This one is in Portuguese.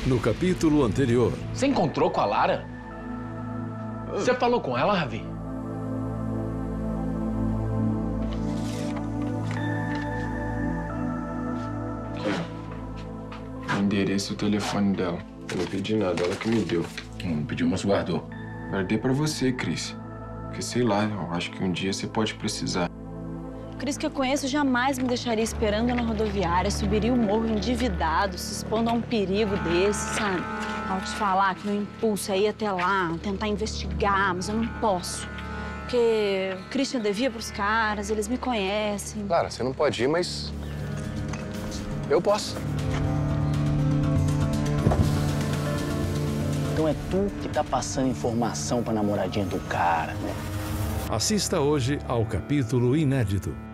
No capítulo anterior... Você encontrou com a Lara? Você falou com ela, Ravi? O endereço e o telefone dela. Eu não pedi nada, ela que me deu. Não pediu, mas guardou. Guardei pra você, Cris. Porque, sei lá, eu acho que um dia você pode precisar. O Cris que eu conheço jamais me deixaria esperando na rodoviária, subiria o morro endividado, se expondo a um perigo desse, sabe? Ao te falar que meu impulso é ir até lá, tentar investigar, mas eu não posso. Porque o Christian devia pros caras, eles me conhecem. Claro, você não pode ir, mas... eu posso. Então é tu que tá passando informação pra namoradinha do cara, né? Assista hoje ao capítulo inédito.